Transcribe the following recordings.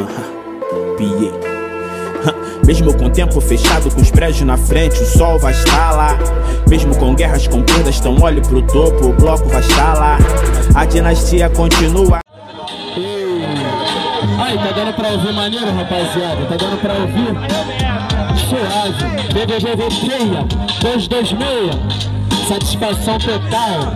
Piei. Mesmo com o tempo fechado, com os prédios na frente, o sol vai estar lá. Mesmo com guerras, com perdas, então olhe pro topo, o bloco vai estar lá. A dinastia continua. Aí, tá dando pra ouvir maneiro, rapaziada? Tá dando pra ouvir? Suave. BBB Veia 226. Satisfação total.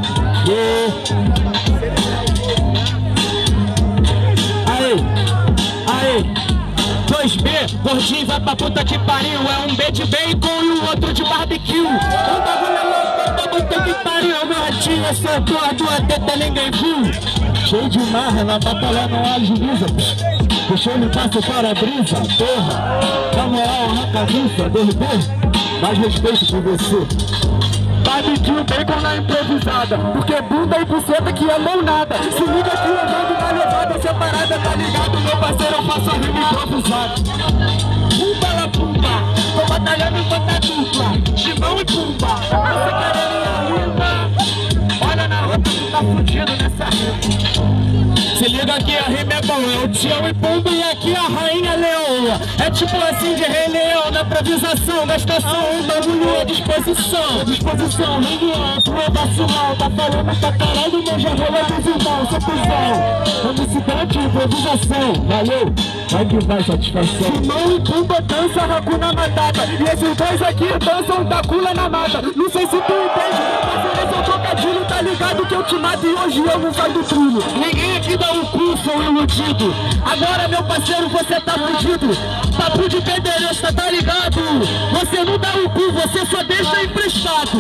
Aí 2B, gordinho vai pra puta que pariu. É um B de bacon e o outro de barbecue. Um bagulho é louco pra puta que pariu. Meu ratinho, essa porra tua teta ninguém viu. Cheio de marra, na batalha não há juíza. Deixa eu limpar seu para-brisa, porra. Na moral, na cabeça, DRB, mais respeito por você. Barbecue, bacon na improvisada, porque bunda e buceta que é mão nada. Se liga que eu ando na levada separada, tá ligado, meu parceiro, eu faço a rima improvisada. Pumba la pumba, tô batalhando enquanto a dupla, Chimão e Pumba. Você querendo a rima? Olha na outra, tu tá fudido nessa rima. Se liga que a rima é boa, é o Tião e Pumba e aqui a Rainha Leoa. É tipo assim de Rei Leão, na improvisação, gastação, um bagulho à disposição. Disposição, reunião, tu é vacilão, tá falando pra caralho, mas já rola dos irmãos, seu cuzão. Homicidade e improvisação, valeu, vai que vai satisfação. Chimão e Pumba dança Hakuna Matata, e esses dois aqui dançam Takula na mata. Não sei se tu entende, mas esse é o trocadilho, tá ligado que eu te mato e hoje eu não saio do trilho. Ninguém aqui dá um cu, sou iludido. Agora, meu parceiro, você tá fudido. Papo de pederasta, tá ligado? Você não dá um cu, você só deixa emprestado.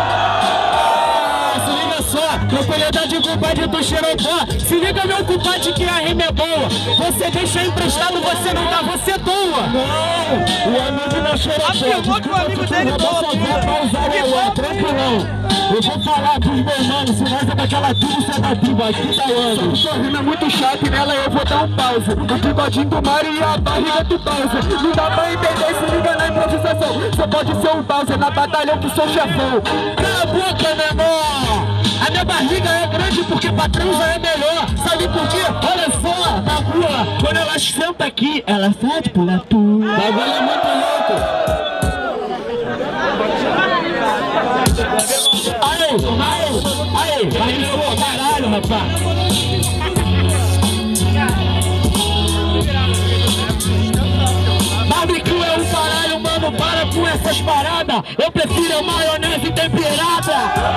Se liga só, tranquilidade com o compadre do Xerocó. Se liga, meu compadre, que a rima é boa. Você deixa emprestado, você não dá, você doa. Não, o amigo da Xerocó. Afirmou que o amigo dele doa. Tranquilão. Eu vou falar pros meus manos, se nós é daquela tribo, você é da tribo, aqui tá ano. Sua rima é muito chata e nela eu vou dar um pause. O bigodinho do Mario e a barriga do Bowser. Não dá pra entender, se liga na improvisação. Você pode ser um Bowser, na batalha eu que sou chefão. Cala a boca, meu irmão. A minha barriga é grande porque pra transar é melhor. Sabe por quê? Olha só, na rua, quando ela senta aqui, ela fede pela tua. O bagulho é muito louco. Aí, pô, caralho, rapaz. Barbecue é um caralho, mano, para com essas paradas. Eu prefiro a maionese temperada.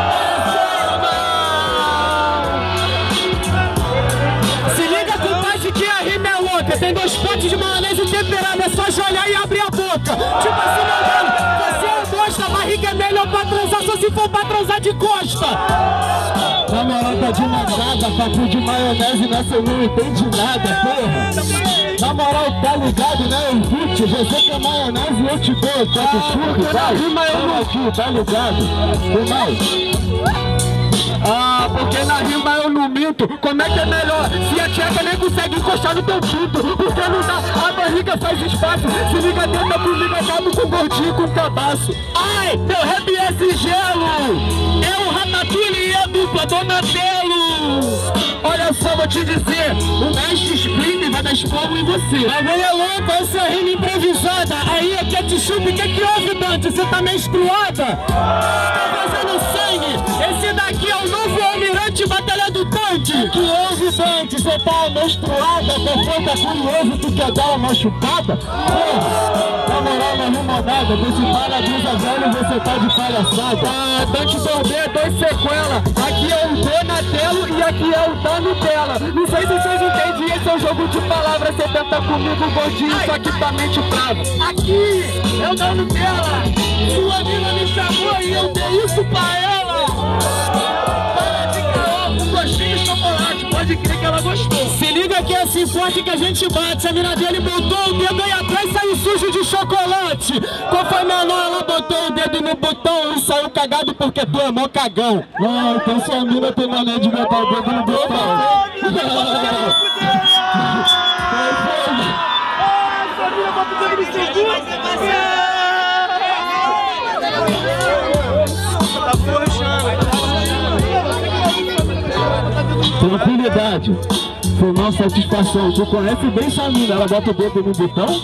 Se liga, compadre, que a rima é louca. Tem 2 potes de maionese temperada, é só jogar e abrir a boca. Tipo assim, meu mano, você é bosta, a barriga é melhor pra transar, só se for pra transar de costa. Na moral, tá de nada, papo de maionese nessa eu não entendi nada, porra. Na moral, tá ligado, né, Henrique? Você que é maionese, eu te dou, tá do chulo, vai. Rima eu aqui, tá ligado? O mais. Porque na rima eu não minto. Como é que é melhor? Se a tcheca nem consegue encostar no teu pinto, porque não dá, a barriga faz espaço. Se liga dentro, comigo acabo com gordinho com cabaço. Ai, meu rap é singelo. Eu, Ratatouille e a dupla Donatello. Olha só, vou te dizer, o mestre Splinter vai dar esporro em você. Agora é louco, essa rima improvisada. Aí é ketchup, o que houve, Dante? Você tá menstruada? Tá fazendo sangue. Esse daqui é o novo almirante batalha do tanque. Que houve, Dante? Você tá menstruada? Você tá curioso, tu quer dar uma machucada? Na moral, na limonada, desse para-brisa velho, você tá de palhaçada. Dante 2B, 2 sequela. Aqui é o Donatello e aqui é o da Nutella. Não sei se vocês entendem, esse é um jogo de palavras. Você tenta comigo, gordinho, só que tá mente brava. Aqui é o da Nutella. Sua mina me chamou e eu dei isso pra ela. Para de caô, com gostinho de chocolate, pode crer que ela gostou. Se liga que é assim forte que a gente bate. A mina dele botou o dedo aí atrás e saiu sujo de chocolate. Qual foi menor? Ela botou o dedo no botão e saiu cagado porque tu é mó cagão. Não, então sua mina tem maneira de botar o dedo no botão. Sua mina bota o dedo no segundo. Tranquilidade. Nacional Satisfação. Tu conhece bem essa mina, ela bota o dedo no botão?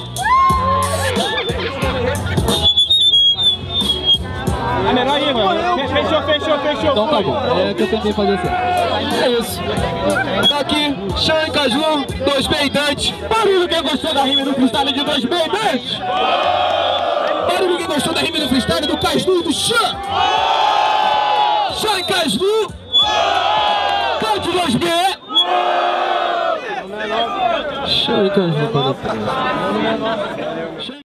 É melhor aí, mano. Fechou. Então tá bom, é que eu tentei fazer certo. É isso. Tá aqui, Xan e Caju, 2B10. Barulho quem gostou da rima do freestyle de 2B10. Barulho quem gostou da rima do freestyle do Caju e do Xan. Xan e Caju. Cante 2B. Xan e Caju.